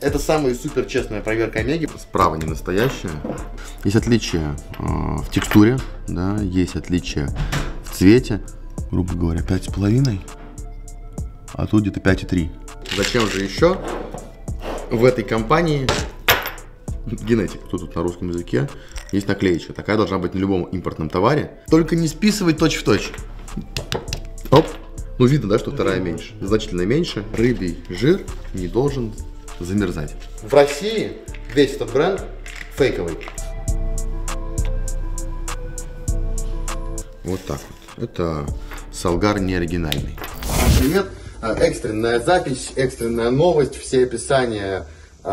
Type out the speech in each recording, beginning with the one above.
Это самая супер честная проверка Омеги. Справа не настоящая. Есть отличия в текстуре, да, есть отличия в цвете. Грубо говоря, 5,5, а тут где-то 5,3. Зачем же еще в этой компании генетик? Тут на русском языке есть наклеечка. Такая должна быть на любом импортном товаре. Только не списывать точь-в-точь. Оп. Ну, видно, да, что вторая меньше. Значительно меньше. Рыбий жир не должен замерзать. В России весь этот бренд фейковый. Вот так вот. Это Салгар не оригинальный. Привет. Экстренная запись, экстренная новость, все описания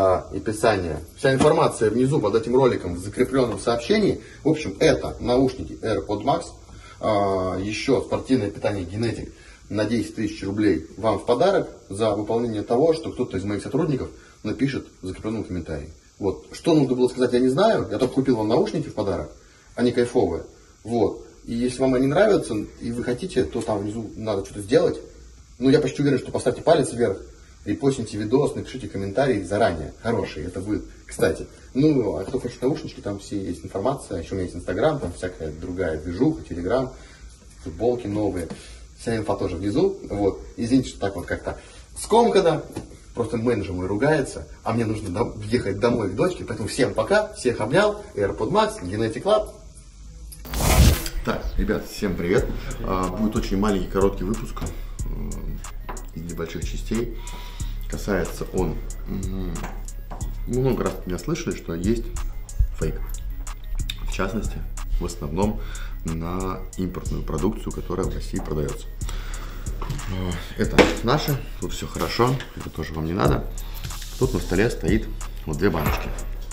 вся информация внизу под этим роликом в закрепленном сообщении. В общем, это наушники AirPod Max, еще спортивное питание Генетик на 10 тысяч рублей вам в подарок за выполнение того, что кто-то из моих сотрудников напишет в закрепленном комментарии. Вот. Что нужно было сказать, я не знаю. Я только купил вам наушники в подарок. Они кайфовые. Вот. И если вам они нравятся, и вы хотите, то там внизу надо что-то сделать. Ну, я почти уверен, что поставьте палец вверх, репостните видос, напишите комментарий заранее. Хороший это будет, кстати. Ну, а кто хочет наушнички, там все есть информация. Еще у меня есть Инстаграм, там всякая другая движуха, Телеграм, футболки новые. Вся инфа тоже внизу. Вот. Извините, что так вот как-то скомканно. Просто менеджер мой ругается, а мне нужно ехать домой к дочке. Поэтому всем пока, всех обнял. AirPod Max, Genetic Lab. Так, ребят, всем привет. Будет очень маленький, короткий выпуск из небольших частей. Касается он... Много раз меня слышали, что есть фейк. В частности, в основном на импортную продукцию, которая в России продается. Это наше, тут все хорошо, это тоже вам не надо. Тут на столе стоит вот две баночки.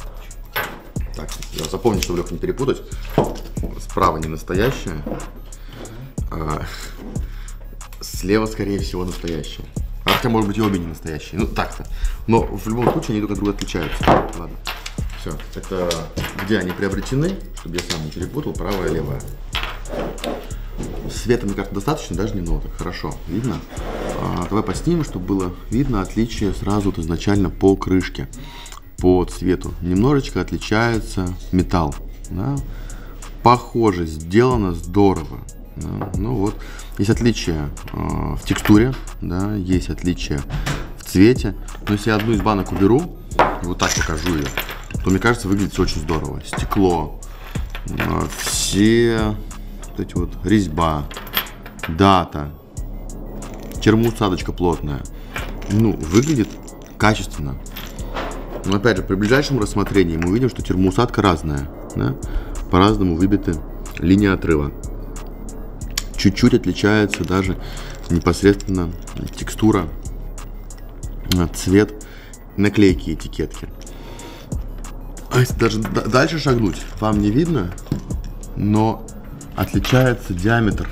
Так, запомните, чтобы легко не перепутать. Справа не настоящая, а слева, скорее всего, настоящая. А хотя, может быть, и обе не настоящие. Ну, так-то. Но в любом случае они друг от друга отличаются. Ладно. Все. Это где они приобретены, чтобы я сам не перепутал, правая и левая. Света, мне кажется, достаточно, даже немного, так хорошо видно. Давай поснимем, чтобы было видно отличие сразу вот изначально по крышке, по цвету. Немножечко отличается металл. Да? Похоже, сделано здорово. Да? Ну вот, есть отличия в текстуре, да? Есть отличия в цвете. Но если я одну из банок уберу, вот так покажу ее, то, мне кажется, выглядит все очень здорово. Стекло, все... Вот эти вот резьба, дата, термоусадочка плотная. Ну, выглядит качественно. Но опять же, при ближайшем рассмотрении мы увидим, что термоусадка разная. Да? По-разному выбиты линии отрыва. Чуть-чуть отличается даже непосредственно текстура, цвет наклейки, этикетки. А если даже дальше шагнуть, вам не видно, но отличается диаметр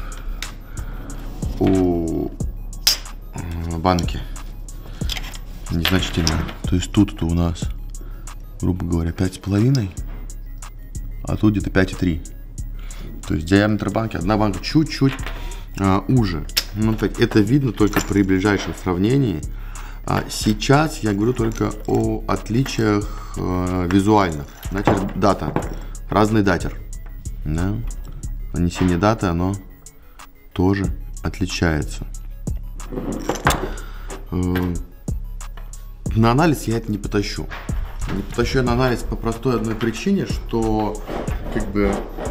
у банки незначительно. То есть тут-то у нас, грубо говоря, 5,5, а тут где-то 5,3. То есть диаметр банки, одна банка чуть-чуть уже. Ну, это видно только при ближайшем сравнении. Сейчас я говорю только о отличиях визуальных. Знаете, дата, разный датер. Да? Нанесение даты, оно тоже отличается. На анализ я это не потащу. Не потащу я на анализ по простой одной причине, что как бы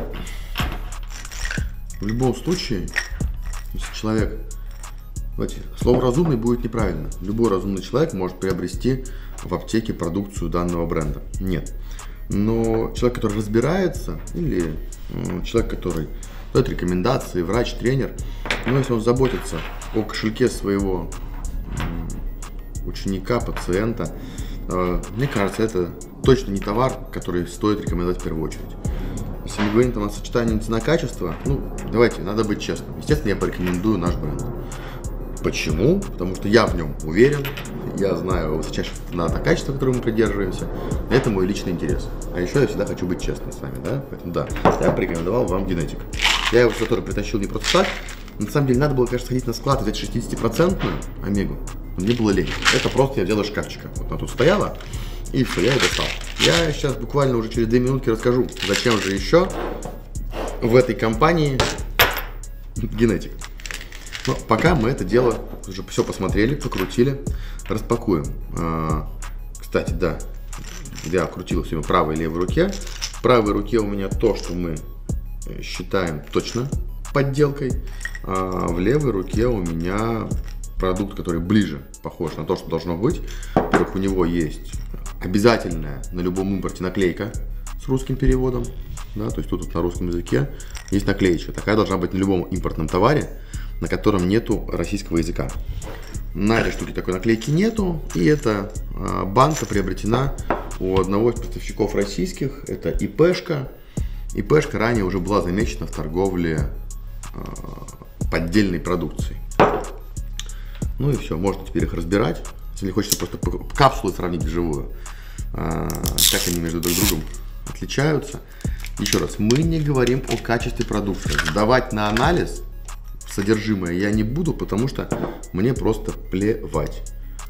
в любом случае, если человек, давайте, слово разумный будет неправильно. Любой разумный человек может приобрести в аптеке продукцию данного бренда. Нет. Но человек, который разбирается, или человек, который дает рекомендации, врач, тренер, но если он заботится о кошельке своего ученика, пациента, мне кажется, это точно не товар, который стоит рекомендовать в первую очередь. Если мы говорим там о сочетании цена-качество, ну, давайте, надо быть честным. Естественно, я порекомендую наш бренд. Почему? Потому что я в нем уверен, я знаю высочайшее качество, которое мы придерживаемся. Это мой личный интерес. А еще я всегда хочу быть честным с вами, да? Поэтому да, я порекомендовал вам Генетик. Я его тоже притащил не просто так. На самом деле надо было, конечно, сходить на склад и взять 60% Омегу. Мне было лень. Это просто я делаю шкафчика. Вот она тут стояла, и все, я ее достал. Я сейчас буквально уже через 2 минутки расскажу, зачем же еще в этой компании генетик. Но пока мы это дело уже все посмотрели, покрутили, распакуем. Кстати, да, я крутил все в правой и левой руке. В правой руке у меня то, что мы считаем точно подделкой, а в левой руке у меня продукт, который ближе похож на то, что должно быть. Во-первых, у него есть обязательная на любом импорте наклейка с русским переводом, да, то есть тут на русском языке есть наклеечка. Такая должна быть на любом импортном товаре, на котором нету российского языка. На этой штуке такой наклейки нету, и эта банка приобретена у одного из поставщиков российских, это ИПшка. ИПшка ранее уже была замечена в торговле поддельной продукцией. Ну и все, можно теперь их разбирать. Если хочется просто капсулы сравнить вживую, как они между друг другом отличаются. Еще раз, мы не говорим о качестве продукции. Сдавать на анализ содержимое я не буду, потому что мне просто плевать.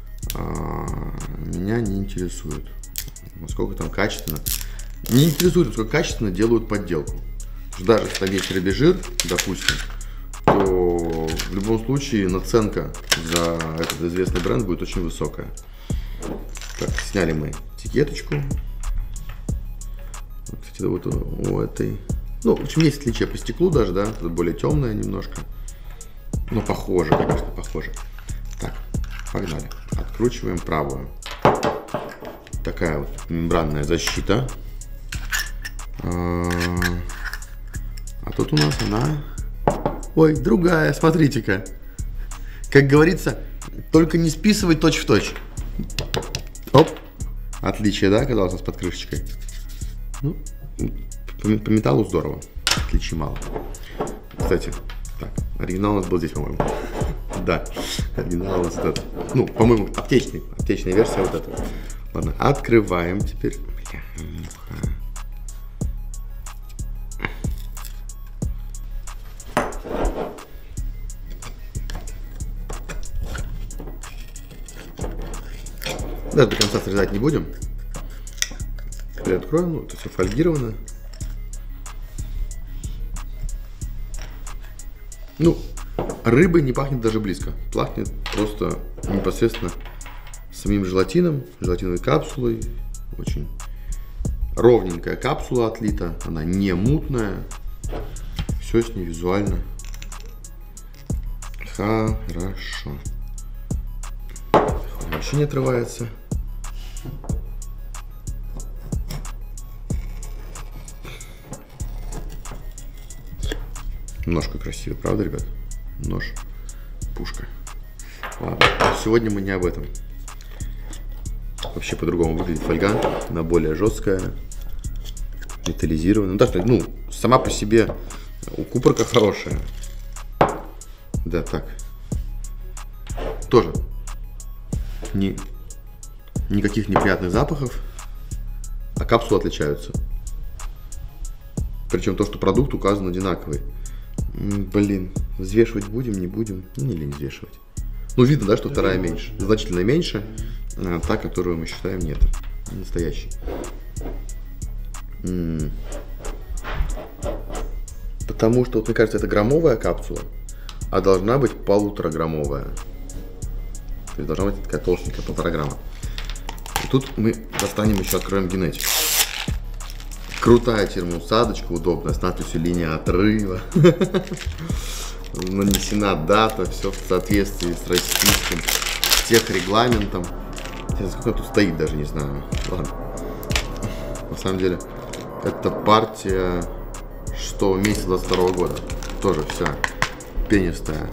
Меня не интересует, насколько там качественно. Не интересует, насколько качественно делают подделку. Даже если там есть рыбий-жир, допустим, то в любом случае наценка за этот известный бренд будет очень высокая. Так, сняли мы этикеточку. Кстати, вот у этой. Ну, в общем, есть отличие по стеклу даже, да, это более темное немножко. Но похоже, конечно, похоже. Так, погнали. Откручиваем правую. Такая вот мембранная защита. А тут у нас она... Ой, другая, смотрите-ка. Как говорится, только не списывай точь-в-точь. Оп. Отличие, да, оказалось у нас под крышечкой. Ну, по металлу здорово. Отличий мало. Кстати, так, оригинал у нас был здесь, по-моему. Да, оригинал у нас этот. Ну, по-моему, аптечная версия вот эта. Ладно, открываем теперь. Да, до конца срезать не будем. Теперь откроем, ну, это все фольгировано. Ну, рыбой не пахнет даже близко. Пахнет просто непосредственно самим желатином, желатиновой капсулой. Очень ровненькая капсула отлита, она не мутная. Все с ней визуально хорошо. Вообще не отрывается. Ножка красивая, правда, ребят? Нож, пушка. Ладно, сегодня мы не об этом. Вообще по-другому выглядит фольга. Она более жесткая, металлизированная. Ну, так, ну, сама по себе укупорка хорошая. Да, так. Тоже никаких неприятных запахов, а капсулы отличаются. Причем то, что продукт указан одинаковый. Блин, взвешивать будем, не будем? Ну, не лень взвешивать. Ну, видно, да, что вторая меньше. Значительно меньше. А та, которую мы считаем, нет. Настоящий. Потому что, вот, мне кажется, это граммовая капсула, а должна быть 1,5-граммовая. То есть должна быть такая толстенькая, 1,5 грамма. И тут мы достанем еще, откроем генетик. Крутая термоусадочка, удобная, с надписью «Линия отрыва». Нанесена дата, все в соответствии с российским техрегламентом. Сколько тут стоит, даже не знаю. Ладно. На самом деле, это партия 6 месяца 22 года. Тоже вся пенистая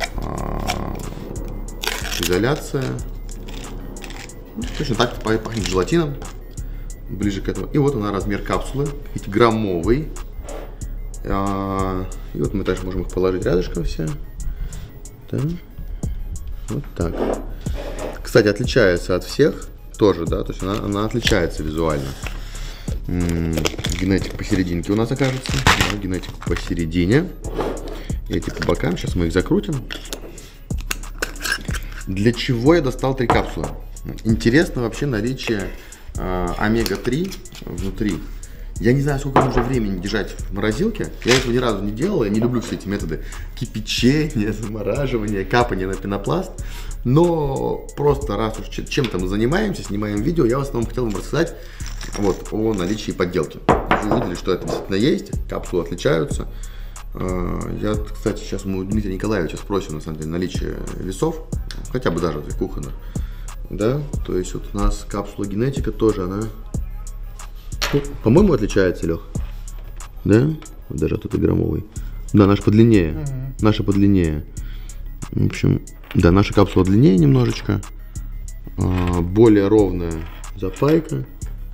изоляция. Ну, точно так пахнет желатином. Ближе к этому. И вот она, размер капсулы, граммовый. И вот мы также можем их положить рядышком все. Да. Вот так. Кстати, отличается от всех тоже, да, то есть она отличается визуально. Генетик посерединке у нас окажется. Да, генетик посередине. Эти по бокам. Сейчас мы их закрутим. Для чего я достал 3 капсулы? Интересно вообще наличие омега-3 внутри. Я не знаю, сколько нужно времени держать в морозилке. Я этого ни разу не делал. Я не люблю все эти методы кипячения, замораживания, капания на пенопласт. Но просто раз уж чем-то мы занимаемся, снимаем видео, я в основном хотел вам рассказать вот о наличии подделки. Вы увидели, что это действительно есть. Капсулы отличаются. Я, кстати, сейчас у Дмитрия Николаевича спросим, на самом деле, наличие весов. Хотя бы даже для кухонных. Да, то есть вот у нас капсула генетика тоже, она, ну, по-моему, отличается, Лех. Да? Вот даже от этой граммовой. Да, наша подлиннее. Наша подлиннее. В общем, да, наша капсула длиннее немножечко. Более ровная запайка.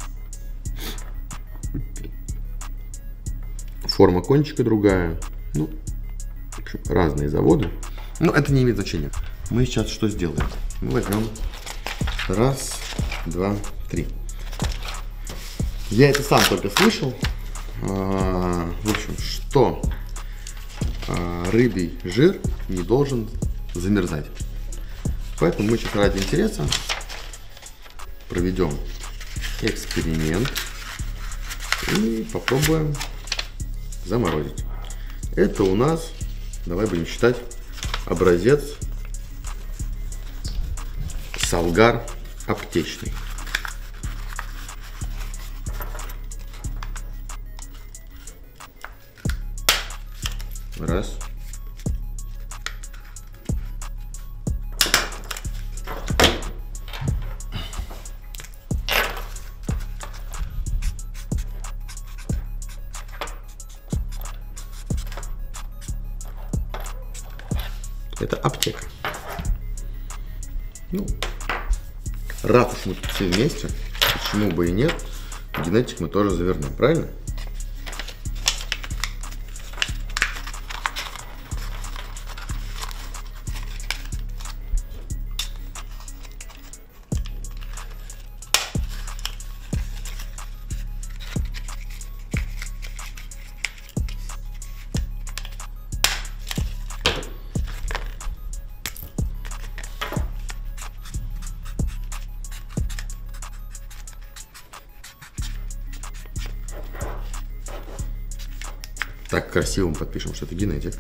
Форма кончика другая. Ну, в общем, разные заводы. Но это не имеет значения. Мы сейчас что сделаем? Мы возьмем 1, 2, 3. Я это сам только слышал. В общем, что рыбий жир не должен замерзать. Поэтому мы сейчас ради интереса проведем эксперимент и попробуем заморозить. Это у нас, давай будем считать, образец Салгар аптечный. Раз. Это аптека. Ну, раз уж мы тут все вместе, почему бы и нет, генетик мы тоже завернем, правильно? Так красиво мы подпишем, что это генетик.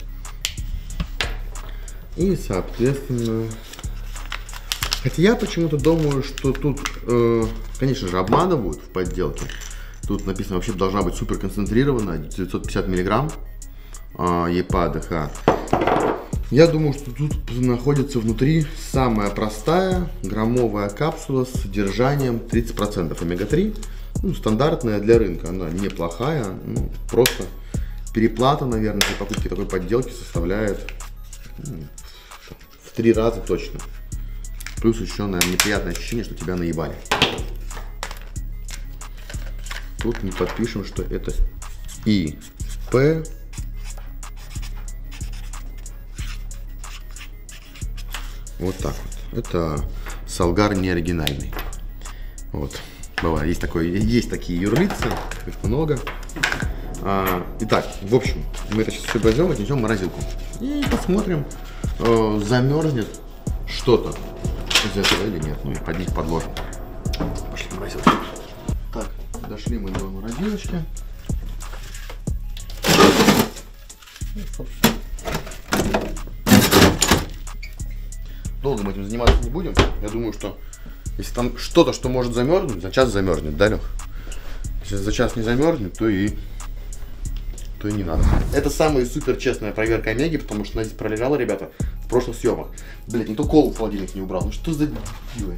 И, соответственно, хотя я почему-то думаю, что тут, конечно же, обманывают в подделке. Тут написано, вообще должна быть супер концентрированная, 950 миллиграмм ЕПА-ДХ. Я думаю, что тут находится внутри самая простая граммовая капсула с содержанием 30% омега-3. Ну, стандартная для рынка, она неплохая, ну, просто... Переплата, наверное, при покупке такой подделки составляет в 3 раза точно. Плюс еще, наверное, неприятное ощущение, что тебя наебали. Тут мы подпишем, что это ИП. Вот так вот. Это Салгар не оригинальный. Вот. Бывает, есть такие юрлицы, их много. Итак, в общем, мы это сейчас все возьмем, отнесем в морозилку и посмотрим, замерзнет что-то из этого или нет. Ну и под них подложим. Пошли в морозилку. Так, дошли мы до морозилочки. Долго мы этим заниматься не будем. Я думаю, что если там что-то, что может замерзнуть, за час замерзнет, да, Лех? Если за час не замерзнет, то и не надо. Это самая супер честная проверка омеги, потому что она здесь проверяла, ребята, в прошлых съемах. Блять, никто колу в холодильник не убрал. Ну что за дебилы?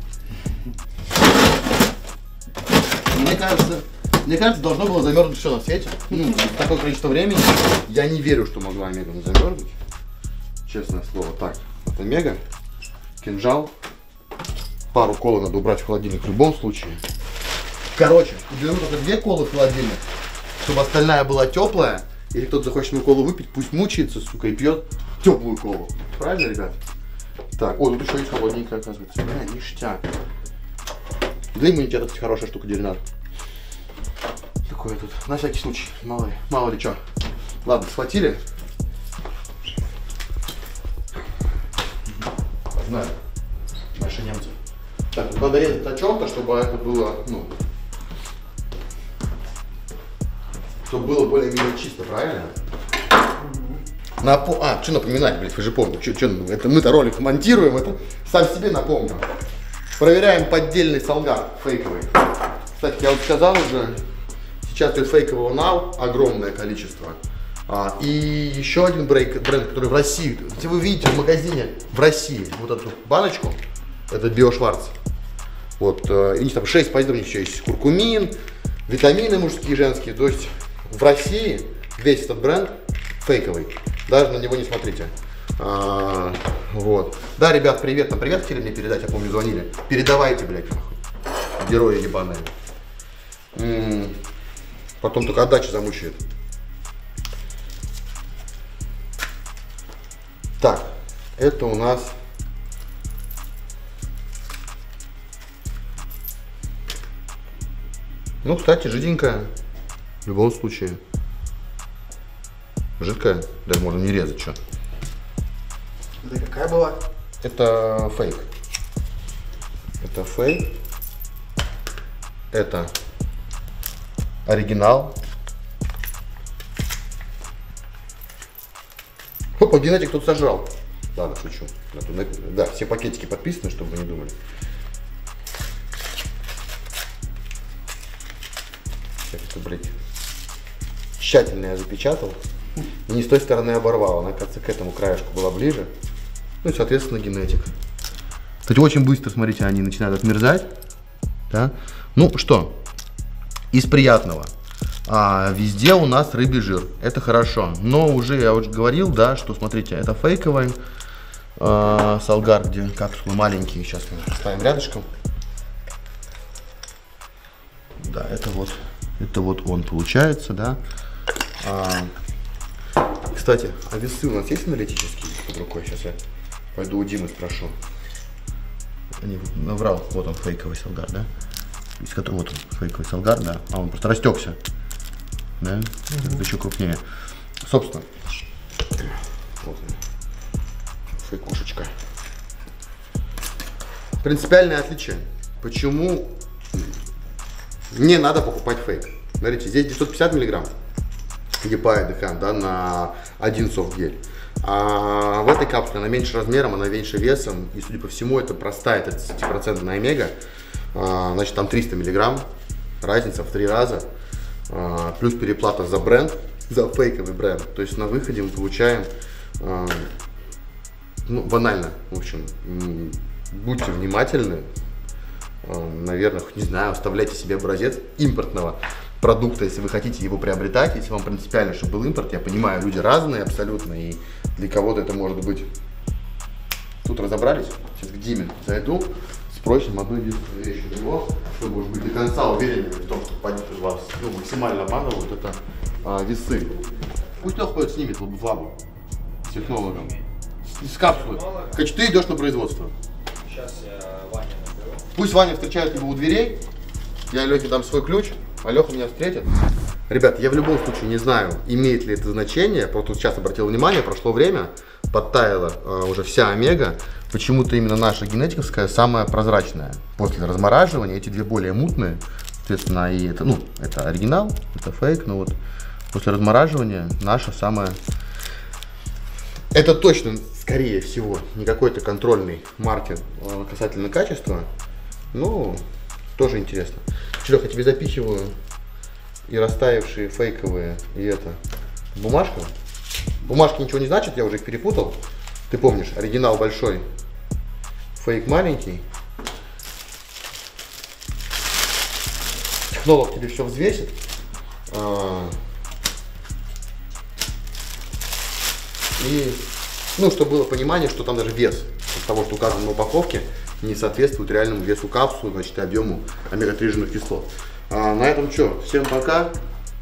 Мне кажется, должно было замерзнуть все на свете. Ну, такое количество времени. Я не верю, что могла омега не замерзнуть. Честное слово. Так, вот омега, кинжал. Пару колы надо убрать в холодильник в любом случае. Короче, беру только 2 колы в холодильник, чтобы остальная была теплая. Или кто-то захочет мою колу выпить, пусть мучается, сука, и пьет теплую колу. Правильно, ребят? Так, о, тут еще есть холодненькая, оказывается. Бля, ништяк. Для иммунитета, кстати, хорошая штука, дерьнар. Такое тут, на всякий случай, мало ли что. Ладно, схватили. Знаю. наши немцы. Так, надо резать на чем-то, чтобы это было, ну, чтобы было более-менее чисто, правильно? Что напоминать, блядь, вы же помните, это мы-то ролик монтируем, это сам себе напомню. Проверяем поддельный солгар, фейковый. Кстати, я вот сказал уже, сейчас идет фейкового нау огромное количество. И еще один бренд, который в России, если вы видите в магазине в России вот эту баночку, это Биошварц. Вот, и там 6 позиций, еще есть куркумин, витамины мужские и женские. То есть в России весь этот бренд фейковый. Даже на него не смотрите. Вот. Да, ребят, привет. Там привет хотели мне передать, я помню, звонили. Передавайте, блядь, нахуй. Герои ебаные. Потом только отдача замучает. Так, это у нас ну, кстати, жиденькая. В любом случае. Жидкая. Даже можно не резать, что. Это какая была? Это фейк. Это фейк. Это оригинал. Опа, генетик тут сожрал. Ладно, шучу. Да, все пакетики подписаны, чтобы вы не думали. Сейчас это, блядь, тщательно я запечатал. И не с той стороны оборвал. Она, кажется, к этому краешку была ближе. Ну и, соответственно, генетик. Кстати, очень быстро, смотрите, они начинают отмерзать. Да? Ну что, из приятного. Везде у нас рыбий жир. Это хорошо. Но уже я уже говорил, да, что, смотрите, это фейковый солгар, где капсулы маленькие. Сейчас мы поставим рядышком. Да, это вот он получается, да. Кстати, а весы у нас есть аналитические под рукой? Сейчас я пойду у Димы спрошу. Не наврал. Вот он, фейковый солгар, да? Из которого вот он, фейковый солгар, да. Он просто растекся. Да? Это еще крупнее. Собственно, вот он, фейкушечка. Принципиальное отличие. Почему не надо покупать фейк? Смотрите, здесь 950 миллиграмм EPA ДХ, да, на один софт-гель. А в этой капсуле она меньше размером, она меньше весом. И, судя по всему, это простая 30% омега. Значит, там 300 миллиграмм. Разница в 3 раза. Плюс переплата за бренд, за фейковый бренд. То есть на выходе мы получаем, ну, банально, в общем, будьте внимательны. Наверное, не знаю, оставляйте себе образец импортного продукта, если вы хотите его приобретать, если вам принципиально, чтобы был импорт. Я понимаю, люди разные абсолютно, и для кого-то это может быть. Тут разобрались. Сейчас к Диме зайду, спросим одну единственную вещь у него, чтобы уж быть до конца уверенными в том, что вас максимально обманывают, это весы. Пусть он ходит, снимет в лабу с технологом, с капсулы. Короче, ты идешь на производство. Сейчас я Ваня наберу. Пусть Ваня встречает его у дверей, я Лехе дам свой ключ, а Леха меня встретит. Ребят, я в любом случае не знаю, имеет ли это значение, просто сейчас обратил внимание, прошло время, подтаяла уже вся омега, почему-то именно наша генетиковская самая прозрачная. После размораживания эти две более мутные, соответственно, и это, ну, это оригинал, это фейк, но вот после размораживания наша самая... Это точно, скорее всего, не какой-то контрольный маркер касательно качества, но тоже интересно. Леха, я тебе запихиваю и растаявшие фейковые, и это, бумажка. Бумажки ничего не значит, я уже их перепутал. Ты помнишь, оригинал большой, фейк маленький. Технолог тебе все взвесит. И, ну, чтобы было понимание, что там даже вес от того, что указано на упаковке, не соответствует реальному весу капсулы, значит, и объему омега-3 жирных кислот. На этом что? Всем пока.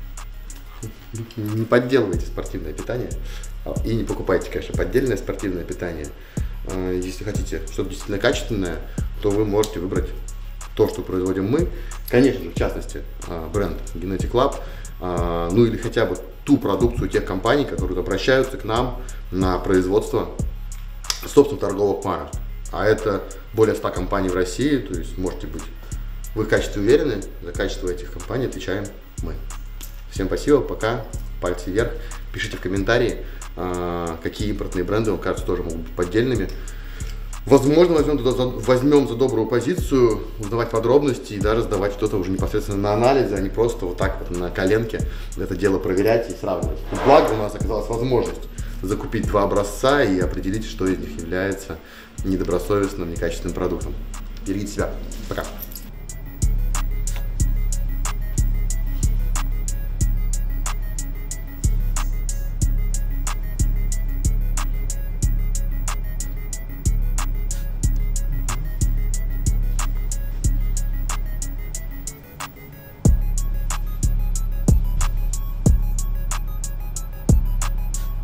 Не подделывайте спортивное питание. И не покупайте, конечно, поддельное спортивное питание. Если хотите что-то действительно качественное, то вы можете выбрать то, что производим мы. Конечно же, в частности, бренд Genetic Lab. Ну или хотя бы ту продукцию тех компаний, которые обращаются к нам на производство собственных торговых марок. А это более 100 компаний в России, то есть можете быть в их качестве уверены, за качество этих компаний отвечаем мы. Всем спасибо, пока, пальцы вверх, пишите в комментарии, какие импортные бренды вам кажутся тоже могут быть поддельными. Возможно, возьмем за добрую позицию, узнавать подробности и даже сдавать что-то уже непосредственно на анализе, а не просто вот так вот на коленке это дело проверять и сравнивать. Благо у нас оказалась возможность закупить 2 образца и определить, что из них является недобросовестным, некачественным продуктом. Берегите себя. Пока.